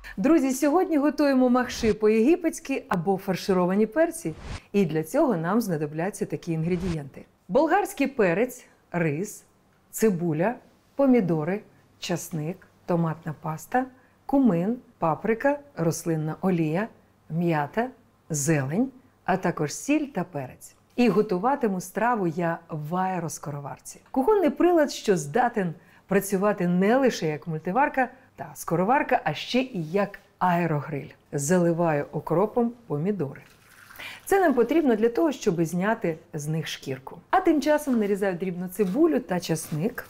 Друзі, сьогодні готуємо махши по-єгипетськи або фаршировані перці. І для цього нам знадобляться такі інгредієнти. Болгарський перець, рис, цибуля, помідори, часник, томатна паста, кумин, паприка, рослинна олія, м'ята, зелень, а також сіль та перець. І готуватиму страву я в аероскороварці. Кухонний прилад, що здатен працювати не лише як мультиварка та скороварка, а ще і як аерогриль. Заливаю окропом помідори. Це нам потрібно для того, щоб зняти з них шкірку. А тим часом нарізаю дрібну цибулю та часник.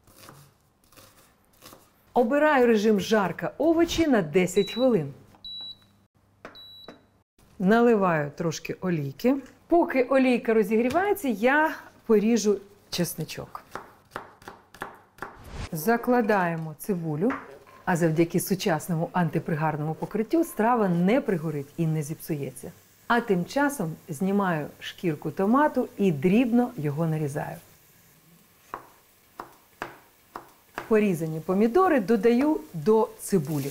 Обираю режим жарка овочі на 10 хвилин. Наливаю трошки олійки. Поки олійка розігрівається, я поріжу чесничок. Закладаємо цибулю, а завдяки сучасному антипригарному покриттю страва не пригорить і не зіпсується. А тим часом знімаю шкірку томату і дрібно його нарізаю. Порізані помідори додаю до цибулі.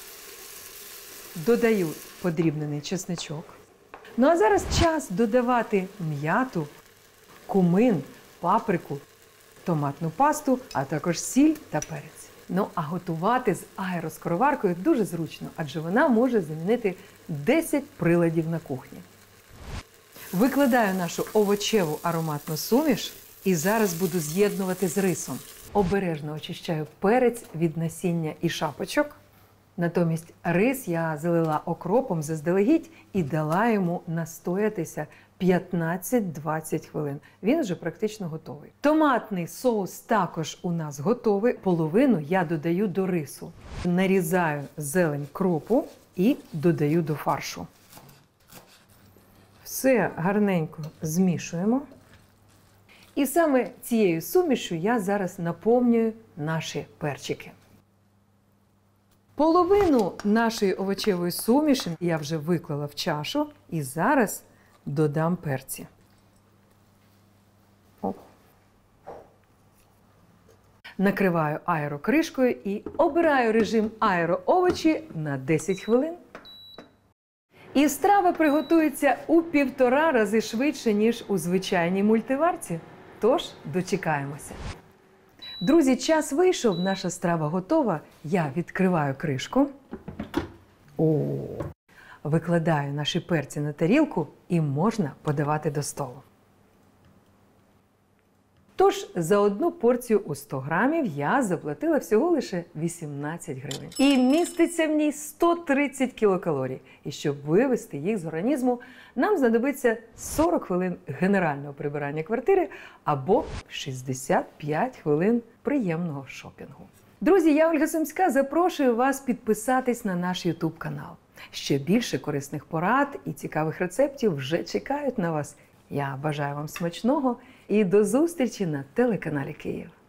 Додаю подрібнений чесничок. Ну а зараз час додавати м'яту, кумин, паприку, томатну пасту, а також сіль та перець. Ну а готувати з аероскороваркою дуже зручно, адже вона може замінити 10 приладів на кухні. Викладаю нашу овочеву ароматну суміш і зараз буду з'єднувати з рисом. Обережно очищаю перець від насіння і шапочок. Натомість рис я залила окропом заздалегідь і дала йому настоятися 15-20 хвилин. Він вже практично готовий. Томатний соус також у нас готовий. Половину я додаю до рису. Нарізаю зелень кропу і додаю до фаршу. Все гарненько змішуємо. І саме цією сумішю я зараз наповнюю наші перчики. Половину нашої овочевої суміші я вже виклала в чашу і зараз додам перці. Оп. Накриваю аерокришкою і обираю режим аероовочі на 10 хвилин. І страва приготується у 1,5 рази швидше, ніж у звичайній мультиварці. Тож, дочекаємося. Друзі, час вийшов, наша страва готова. Я відкриваю кришку. Викладаю наші перці на тарілку і можна подавати до столу. Тож, за одну порцію у 100 грамів я заплатила всього лише 18 гривень. І міститься в ній 130 кілокалорій. І щоб вивести їх з організму, нам знадобиться 40 хвилин генерального прибирання квартири або 65 хвилин приємного шопінгу. Друзі, я Ольга Сумська запрошую вас підписатись на наш YouTube канал. Ще більше корисних порад і цікавих рецептів вже чекають на вас. Я бажаю вам смачного і до зустрічі на телеканалі Київ.